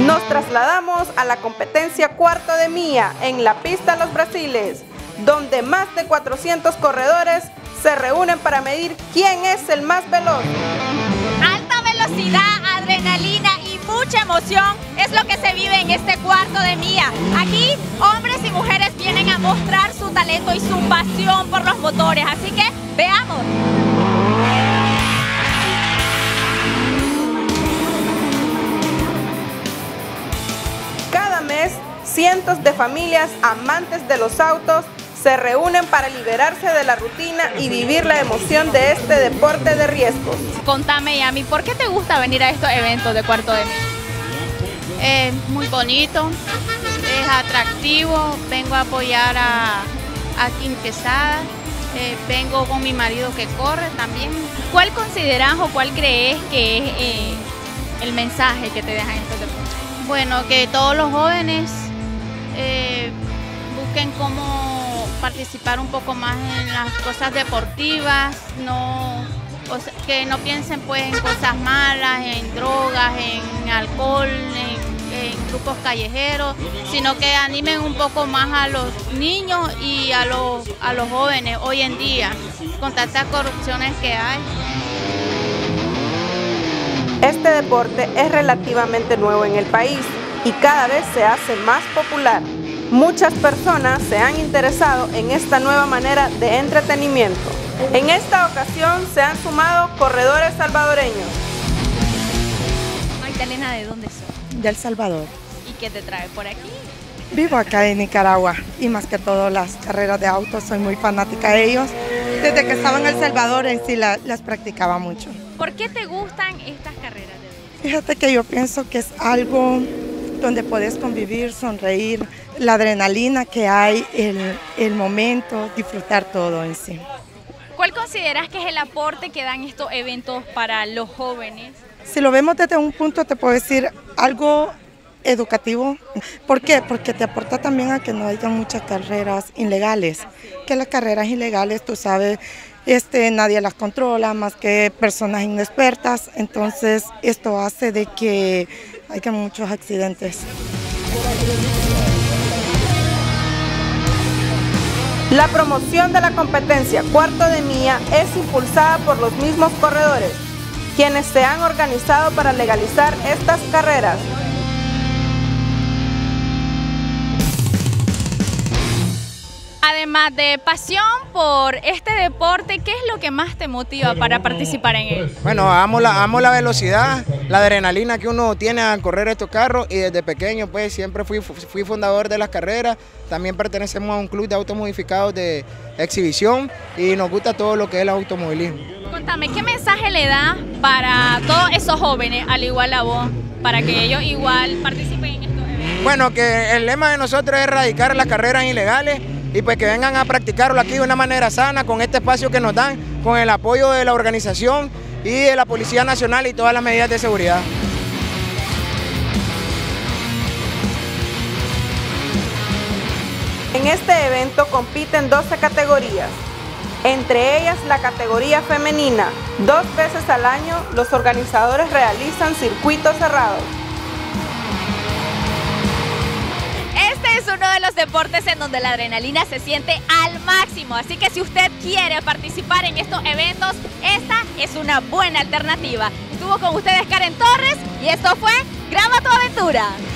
Nos trasladamos a la competencia Cuarto de Milla en la pista Los Brasiles, donde más de 400 corredores se reúnen para medir quién es el más veloz. Alta velocidad, adrenalina y mucha emoción es lo que se vive en este Cuarto de Milla. Aquí hombres y mujeres vienen a mostrar su talento y su pasión por los motores, así que veamos. Cada mes, cientos de familias amantes de los autos se reúnen para liberarse de la rutina y vivir la emoción de este deporte de riesgos. Contame, Yami, ¿por qué te gusta venir a estos eventos de Cuarto de Milla? Es muy bonito, es atractivo, vengo a apoyar a Kim Quesada, vengo con mi marido que corre también. ¿Cuál consideras o cuál crees que es el mensaje que te dejan estos deportes? Bueno, que todos los jóvenes busquen cómo participar un poco más en las cosas deportivas, que no piensen pues en cosas malas, en drogas, en alcohol, en grupos callejeros, sino que animen un poco más a los niños y a los jóvenes hoy en día, con tantas corrupciones que hay. Este deporte es relativamente nuevo en el país y cada vez se hace más popular. Muchas personas se han interesado en esta nueva manera de entretenimiento. En esta ocasión se han sumado corredores salvadoreños. Magdalena, ¿de dónde sos? De El Salvador. ¿Y qué te trae por aquí? Vivo acá en Nicaragua y más que todo las carreras de autos, soy muy fanática de ellos. Desde que estaba en El Salvador en sí las practicaba mucho. ¿Por qué te gustan estas carreras de autos? Fíjate que yo pienso que es algo donde puedes convivir, sonreír, la adrenalina que hay, el momento, disfrutar todo en sí. ¿Cuál consideras que es el aporte que dan estos eventos para los jóvenes? Si lo vemos desde un punto, te puedo decir algo educativo. ¿Por qué? Porque te aporta también a que no haya muchas carreras ilegales. Que las carreras ilegales, tú sabes, nadie las controla más que personas inexpertas. Entonces, esto hace de que haya muchos accidentes. La promoción de la competencia Cuarto de Milla es impulsada por los mismos corredores, quienes se han organizado para legalizar estas carreras. Además de pasión por este deporte, ¿qué es lo que más te motiva para participar en él? Bueno, amo la velocidad, la adrenalina que uno tiene al correr estos carros y desde pequeño pues siempre fui fundador de las carreras. También pertenecemos a un club de autos modificados de exhibición y nos gusta todo lo que es el automovilismo. Contame, ¿qué mensaje le da para todos esos jóvenes, al igual a vos, para que ellos igual participen en estos eventos? Bueno, que el lema de nosotros es erradicar las carreras ilegales y pues que vengan a practicarlo aquí de una manera sana, con este espacio que nos dan, con el apoyo de la organización y de la Policía Nacional y todas las medidas de seguridad. En este evento compiten 12 categorías, entre ellas la categoría femenina. 2 veces al año los organizadores realizan circuitos cerrados. Este es uno de los deportes en donde la adrenalina se siente al máximo, así que si usted quiere participar en estos eventos, esta es una buena alternativa. Estuvo con ustedes Karen Torres y esto fue Graba tu Aventura.